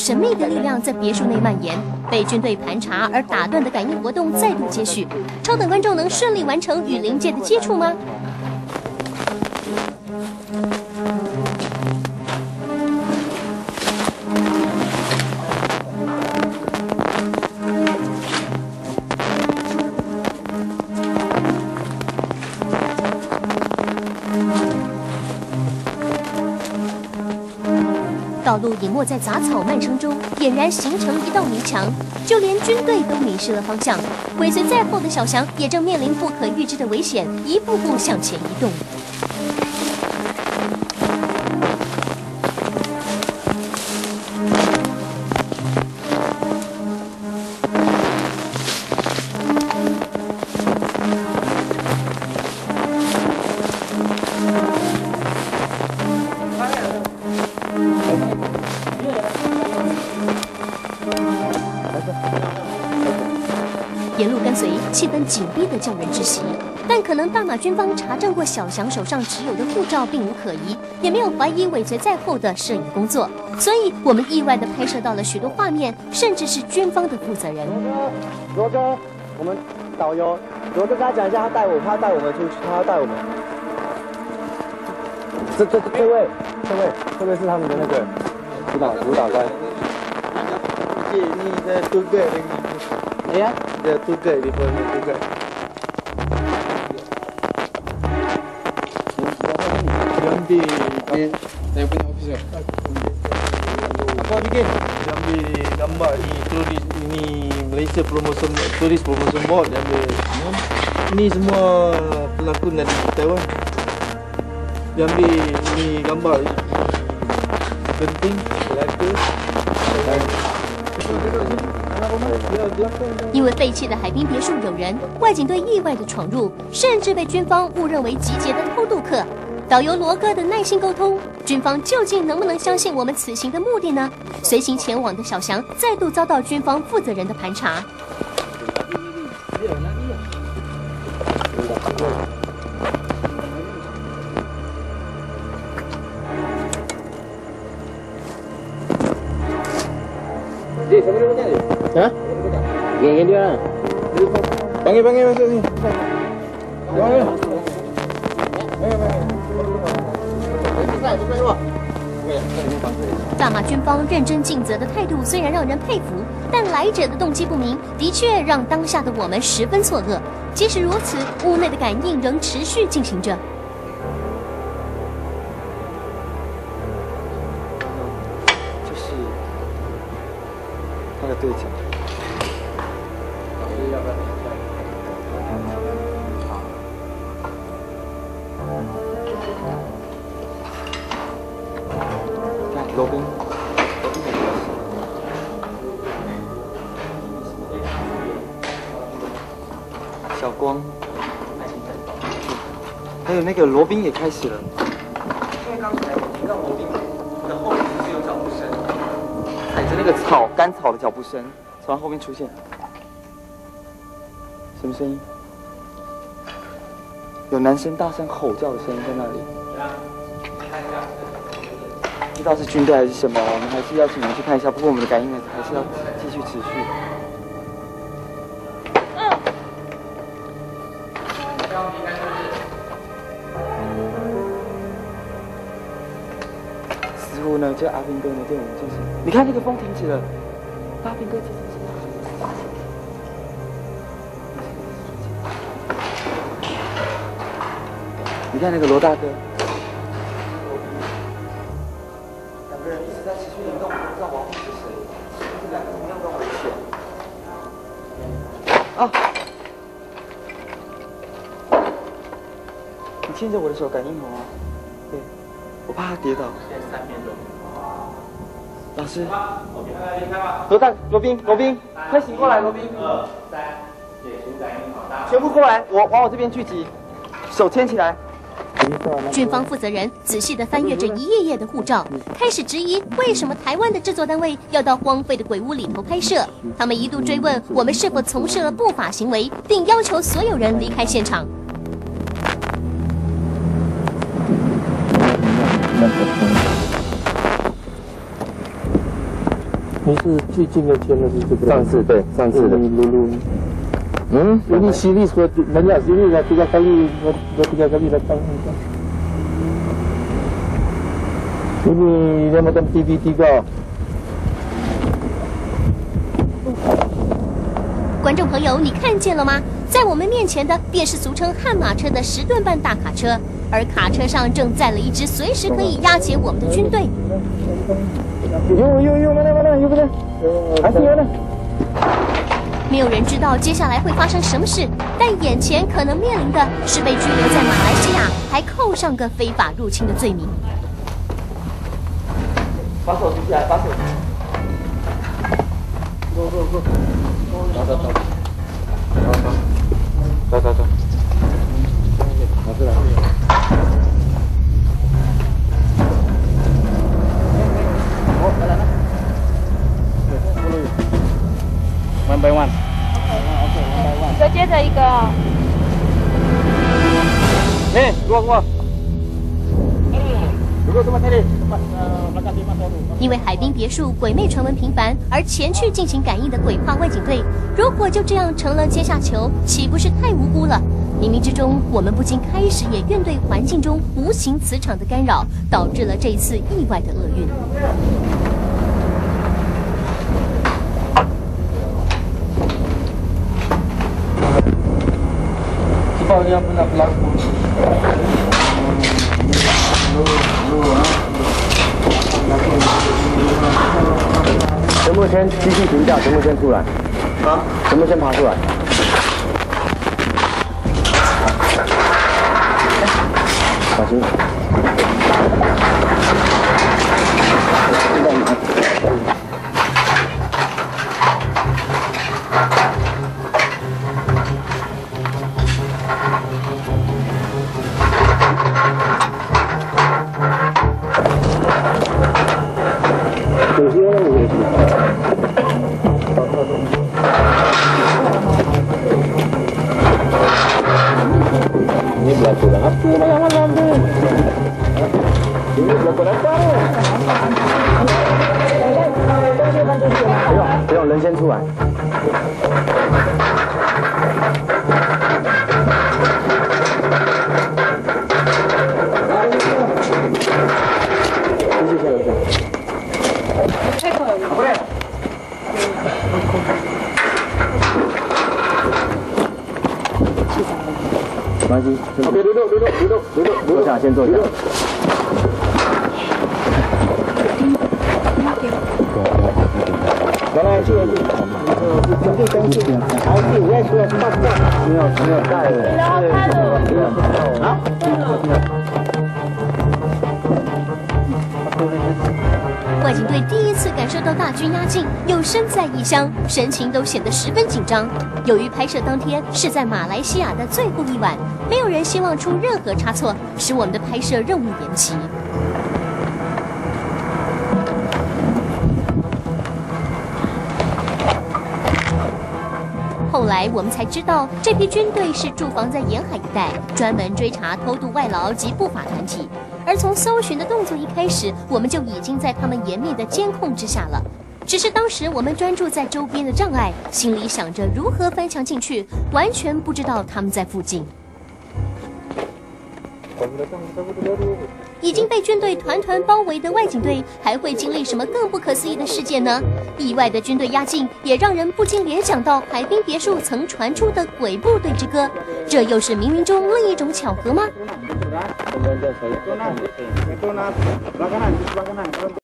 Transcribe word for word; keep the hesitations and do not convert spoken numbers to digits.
神秘的力量在别墅内蔓延，被军队盘查而打断的感应活动再度接续。超等观众能顺利完成与灵界的接触吗？道路隐没在杂草蔓生中，俨然形成一道迷墙，就连军队都迷失了方向。尾随在后的小翔也正面临不可预知的危险，一步步向前移动。沿路跟随，气氛紧逼得叫人窒息。但可能大马军方查证过小翔手上持有的护照并无可疑，也没有怀疑尾随在后的摄影工作，所以我们意外地拍摄到了许多画面，甚至是军方的负责人。 罗哥，罗哥，我们导游罗哥跟他讲一下，他带我，他带我们出去，他要带我们。这这这位，这位，这位是他们的那个舞蹈舞蹈官。 Ini saya tugas ini. Ya? Dia tugas di mana tugas. Jambi, ni saya punya officer. Apa bikin? Jambi gambar ni tulis ini Malaysia Promotion Tourist Promotion Board Jambi. Ini semua pelakon dari Taiwan. Jambi ini gambar penting pelakon. 因为废弃的海滨别墅有人，外景队意外的闯入，甚至被军方误认为集结的偷渡客。导游罗哥的耐心沟通，军方究竟能不能相信我们此行的目的呢？随行前往的小翔再度遭到军方负责人的盘查。 Hah? Geng dia. Panggil panggil masuk sini. Panggil. 大马军方认真尽责的态度虽然让人佩服，但来者的动机不明，的确让当下的我们十分错愕。即使如此，屋内的感应仍持续进行着。 就是他的对讲。罗宾，小光，还有那个罗宾也开始了。因为刚才我听到罗宾的后面是有脚步声，踩着那个草干草的脚步声从他后面出现。什么声音？有男生大声吼叫的声音在那里。不知道是军队还是什么，我们还是邀请你们去看一下。不过我们的感应呢，还是要继续持续。嗯。似乎呢，这阿兵哥呢对我们就是，你看那个风停止了，阿兵哥其实是。你看那个罗大哥。啊！你牵着我的手感应好吗？对，我怕他跌倒。三分钟。老师。罗大，罗宾，罗宾，快醒过来，罗宾。二三，解除感应好，全部过来，我往我这边聚集，手牵起来。 军方负责人仔细地翻阅着一页页的护照，开始质疑为什么台湾的制作单位要到荒废的鬼屋里头拍摄。他们一度追问我们是否从事了不法行为，并要求所有人离开现场。 你是最近的签的是这个？ 上次对，上次的。 露露。 嗯， ini sini suatu banyak sini dah tiga kali dah tiga kali datang. Ini dia macam T V tiga。 观众朋友，你看见了吗？在我们面前的便是俗称悍马车的十吨半大卡车，而卡车上正载了一支随时可以押解我们的军队。 有有有，mana mana有不对？还是有呢。 没有人知道接下来会发生什么事，但眼前可能面临的是被拘留在马来西亚，还扣上个非法入侵的罪名。 把手举起来，把手。 走走走， 走走走， 走走走，拿出来。好，来来来。One by one。 一个接着一个。 哎，过过。 因为海滨别墅鬼魅传闻频繁，而前去进行感应的鬼怕外警队，如果就这样成了阶下囚，岂不是太无辜了？冥冥之中，我们不禁开始也怨对环境中无形磁场的干扰，导致了这一次意外的厄运。 Yang pernah berlaku. 全部先机器停掉，全部先出来。啊，全部先爬出来。小心。有些也是。Ini berlaku dah apa malam-malam tu? Ini berlaku dah apa? 不用，不用，人先出来。没关系，先坐。duduk, duduk, duduk, duduk, 坐下，先坐下。来来，去去。准备登记，还是我也说报告。没有，没有带的。啊？ 外警队第一次感受到大军压境，又身在异乡，神情都显得十分紧张。由于拍摄当天是在马来西亚的最后一晚，没有人希望出任何差错，使我们的拍摄任务延期。后来我们才知道，这批军队是驻防在沿海一带，专门追查偷渡外劳及不法团体。而从搜寻的动作一开始，我们就已经在他们严密的监控之下了。只是当时我们专注在周边的障碍，心里想着如何翻墙进去，完全不知道他们在附近。已经被军队团团包围的外警队，还会经历什么更不可思议的事件呢？意外的军队压境，也让人不禁联想到海滨别墅曾传出的鬼部队之歌，这又是冥冥中另一种巧合吗？